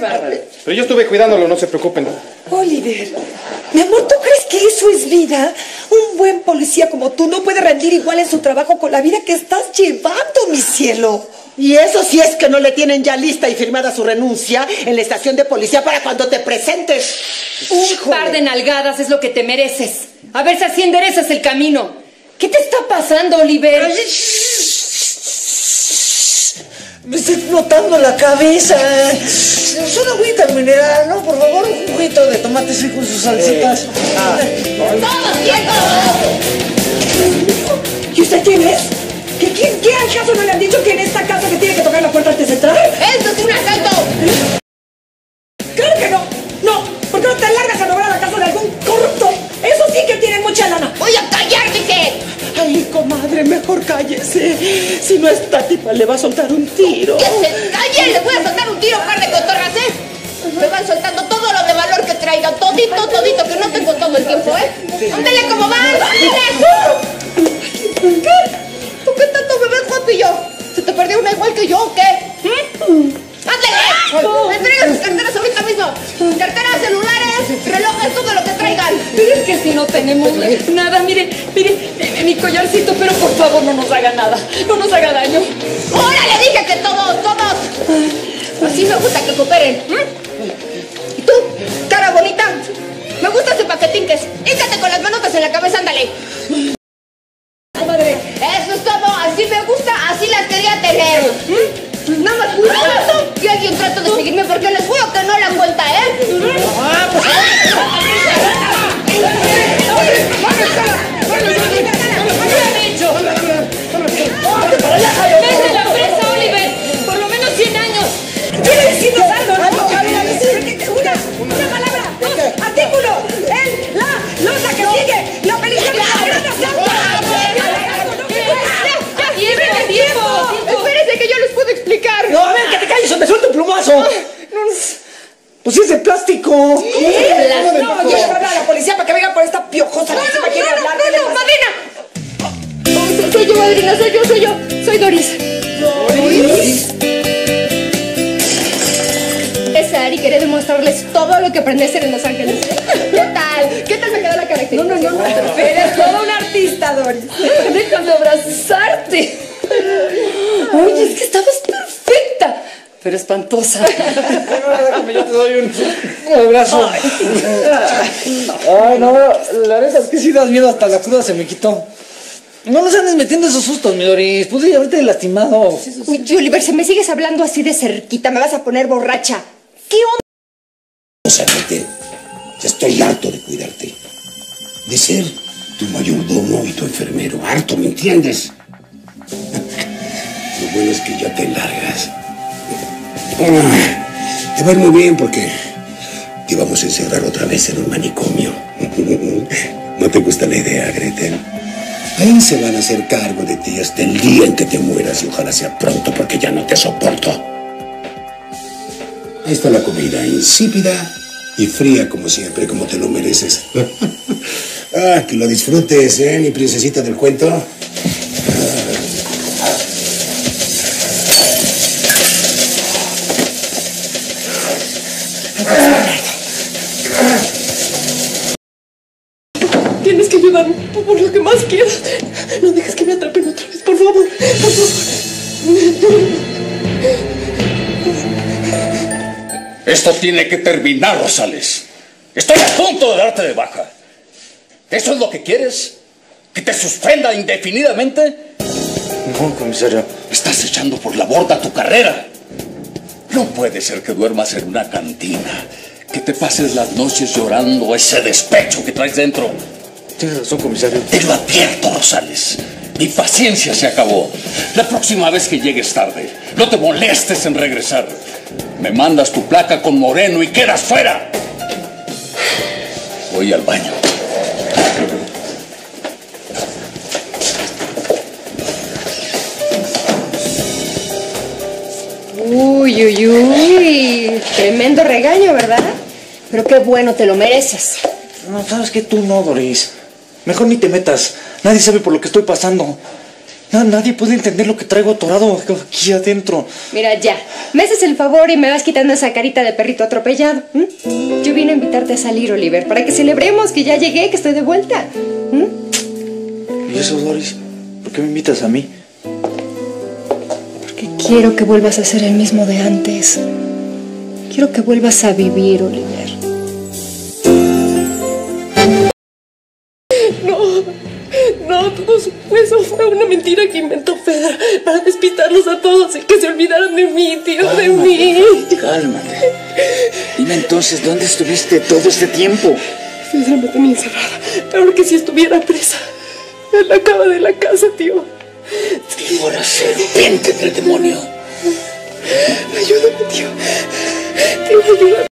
Pero yo estuve cuidándolo, no se preocupen. Oliver, mi amor, ¿tú crees que eso es vida? Un buen policía como tú no puede rendir igual en su trabajo con la vida que estás llevando, mi cielo. Y eso sí es que no le tienen ya lista y firmada su renuncia en la estación de policía para cuando te presentes. Un par de nalgadas es lo que te mereces. A ver si así enderezas el camino. ¿Qué te está pasando, Oliver? Me está explotando la cabeza. Es una agüita mineral, ¿no? Por favor, un juguito de tomate seco con sus salsitas. ¡Todos quietos! ¿Y usted quién es? ¿Qué acaso no le han dicho que en esta casa que tiene que tocar la puerta antes de entrar? ¡Esto es un asalto! ¡Claro que no! ¡No! ¿Por qué no te largas a robar a la casa de algún corrupto? Eso sí que tiene mucha lana. ¡Voy a callar, dije! Ay, comadre, mejor cállese. Si no, esta tipa le va a soltar un tiro. ¡Que se calle! ¡Les voy a soltar un tiro, par de cotorras, eh! Me van soltando todo lo de valor que traigan. Todito, todito, que no tengo todo el tiempo, ¿eh? ¡Ándale como van! ¿Qué? ¿Tú qué tanto me ves, guapillo? ¿Se te perdió una igual que yo o qué? ¡Ándale! ¡Me entregan sus carteras ahorita mismo! Carteras, celulares, relojes, todo lo que traigan. Pero es que si no tenemos nada, mire, mi collarcito, pero por favor no nos haga nada, no nos haga daño. ¡Ahora le dije que todos, todos! Así me gusta que cooperen. ¿Y tú, cara bonita? Me gusta ese paquetín que es. Híncate con las manotas en la cabeza, ándale. Madre, Eso es todo, así me gusta, así las quería tener. Nada más cuidado que alguien trata de seguirme porque les juro que no la cuenta, ¿eh? vete a la presa, Oliver, por lo menos 100 años. ¡Quiere decirnos algo, ¿no? Una palabra, dos, artículo, la nota que sigue, la película Espérense que yo les puedo explicar. No, a ver, que te calles o te suelto un plumazo. Pues sí es de plástico. No, yo le voy a hablar a la policía para que venga por esta piojosa. No, quiere hablar. madrina. Soy yo, madrina, soy yo. Soy Doris. ¿Doris? Es Ari, quería demostrarles todo lo que aprendí a hacer en Los Ángeles. ¿Qué tal? ¿Qué tal me quedó la característica? No. Eres toda una artista, Doris. Déjame abrazarte. Oye, es que estabas perfecta, pero espantosa. Yo te doy un abrazo. Ay, no, la neta es que sí das miedo, hasta la cruda se me quitó. No nos andes metiendo esos sustos, mi Doris. Pude haberte lastimado. Uy, Oliver, si me sigues hablando así de cerquita, me vas a poner borracha. ¿Qué onda? O sea, Gretel, ya estoy harto de cuidarte. De ser tu mayordomo y tu enfermero. Harto, ¿me entiendes? Lo bueno es que ya te largas. Te va a ir muy bien porque te vamos a encerrar otra vez en un manicomio. ¿No te gusta la idea, Gretel? Ahí se van a hacer cargo de ti hasta el día en que te mueras y ojalá sea pronto porque ya no te soporto. Ahí está la comida, insípida y fría como siempre, como te lo mereces. Que lo disfrutes, ¿eh, mi princesita del cuento? Tienes que ayudarme por lo que más quieras. No dejes que me atrapen otra vez, por favor. Esto tiene que terminar, Rosales. Estoy a punto de darte de baja. ¿Eso es lo que quieres? ¿Que te suspenda indefinidamente? No, comisario. Estás echando por la borda tu carrera. No puede ser que duermas en una cantina, que te pases las noches llorando ese despecho que traes dentro. Tienes razón, comisario. Te lo advierto, Rosales. Mi paciencia se acabó. La próxima vez que llegues tarde, no te molestes en regresar. Me mandas tu placa con Moreno y quedas fuera. Voy al baño. Uy. Tremendo regaño, ¿verdad? Pero qué bueno, te lo mereces. No, sabes que tú no, Doris. Mejor ni te metas. Nadie sabe por lo que estoy pasando. Nadie puede entender lo que traigo atorado aquí adentro. Mira, ya. Me haces el favor y me vas quitando esa carita de perrito atropellado. Yo vine a invitarte a salir, Oliver, para que celebremos que ya llegué, que estoy de vuelta. ¿Y eso, Doris? ¿Por qué me invitas a mí? Porque quiero que vuelvas a ser el mismo de antes. Quiero que vuelvas a vivir, Oliver. No, todo eso fue una mentira que inventó Fedra para despistarlos a todos y que se olvidaran de mí, tío, de mí. Cálmate. Dime entonces, ¿dónde estuviste todo este tiempo? Fedra me tenía encerrada, peor que si estuviera presa. En la cama de la casa, tío. Víbora serpiente del demonio. Ayúdame, tío. Tío, ayúdame.